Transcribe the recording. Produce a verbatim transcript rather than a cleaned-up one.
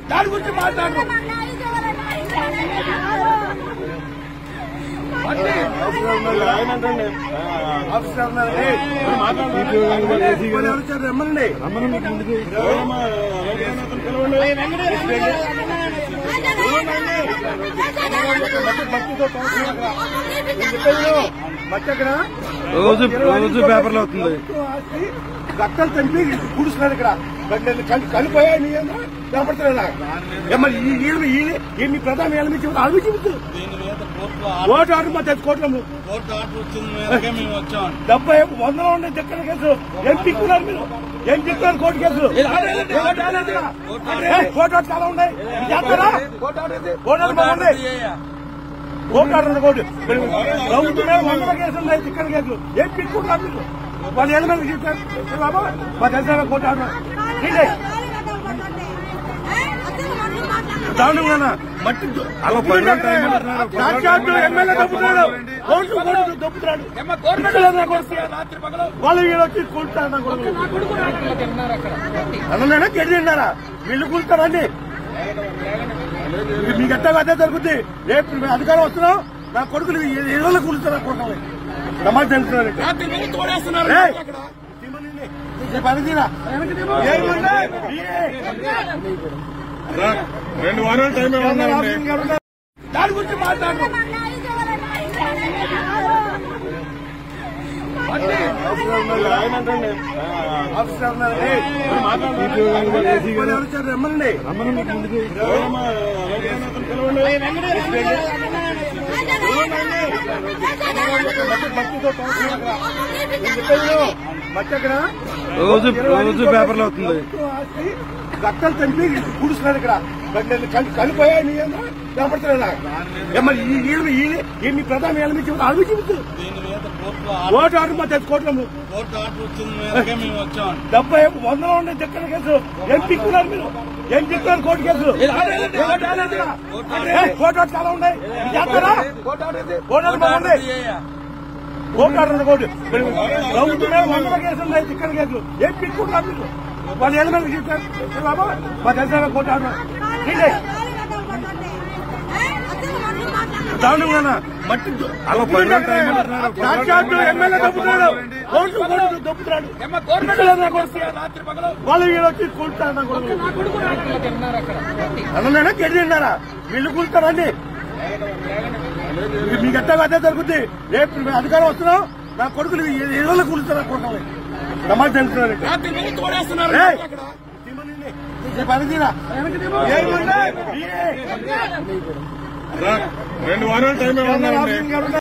దాని గురించి మాట్లాడు. రమ్మనండి రోజు రోజు పేపర్లో అవుతుంది. రక్తాలు చంపి కూడుస్తున్నాడు ఇక్కడ. కనిపోయా కనపడతలేదా? మరి ఈ మీ ప్రధాన ఏళ్ళ నుంచి అవి చూపుతూ ఓటు ఆర్డర్ మా తెచ్చి కోట్లము డెబ్బై వందలో ఉండే దగ్గర కేసు ఏం పిక్కున్నారు మీరు? ఏం పిక్కున్నారు కోర్టు కేసులు? కోర్టు చాలా ఉన్నాయి చేస్తారా? కోర్టు బాగుంది. కోర్టు ఆర్డర్ కోర్టు ప్రభుత్వమే వందల కేసులు ఉన్నాయి చిక్కన కేసులు. ఏం పిక్కున్నారు మీరు? వాళ్ళు ఏళ్ళ మీద చూస్తారు బాబా మా తెలిసిన కోర్టు ఆర్డర్ దారుణంగా మట్టి సాక్షాత్తు ఎమ్మెల్యే దొప్పుతున్నాడు. దొప్పుతున్నాడు వాళ్ళు వీళ్ళు వచ్చి కూర్చుంటారు. అన్నైనా గడి తిన్నారా? వీళ్ళు కూర్చుతారండి. మీకు ఎట్టా అదే జరుగుద్ది. రేపు అధికారం వస్తున్నాం నా కొడుకులు ఏదో కూర్చుతారు అనుకుంటాం. సమాజం తెలుస్తున్నారు. పనితీరా రెండు వారాలు టైం దాని గురించి మాట్లాడు. రమ్మనండి రోజు రోజు పేపర్లో అవుతుంది. రక్తాలు చంపి కూడుస్తున్నాడు ఇక్కడ. కనిపోయా కనపడతలేదా? మరి ఈ మీ ప్రధాన ఏళ్ళ నుంచి అవి చూపుతూ ఓటు ఆర్డర్ మా తెచ్చి కోట్లము డెబ్బై వందలో ఉండే దగ్గర కేసు ఏం పిక్కున్నారు మీరు? ఏం పిక్కున్నారు కోర్టు కేసులు? కోర్టు చాలా ఉన్నాయి చేస్తారా? కోర్టు బాగుంది. కోర్టు ఆర్డర్ కోర్టు ప్రభుత్వమే వందల కేసులు ఉన్నాయి చిక్కన కేసులు. ఏం పిక్కున్నారు మీరు? వాళ్ళు ఏళ్ళ మీద చూస్తారు బాబా మా తెలిసిన కోర్టు ఆర్డర్ దారుణంగా మట్టి సాక్షాత్తు ఎమ్మెల్యే దొప్పుతున్నాడు. కోర్టు కోర్టు దొప్పుతున్నాడు. వాళ్ళు వీళ్ళు వచ్చి కూర్చుంటారు. అన్నైనా గడి తిన్నారా? వీళ్ళు కూర్చుతారండి. మీకు ఎట్టా అదే జరుగుద్ది. రేపు అధికారం వస్తున్నాం నా కొడుకులు ఏదో కూర్చుతారు అనుకుంటాం. సమాజం తెలుస్తున్నారు. పనితీరా రెండు వారాలు టైం